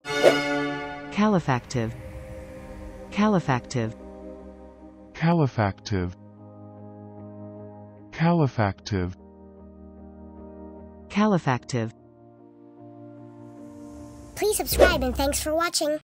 Calefactive. Calefactive. Calefactive. Calefactive. Calefactive. Please subscribe and thanks for watching.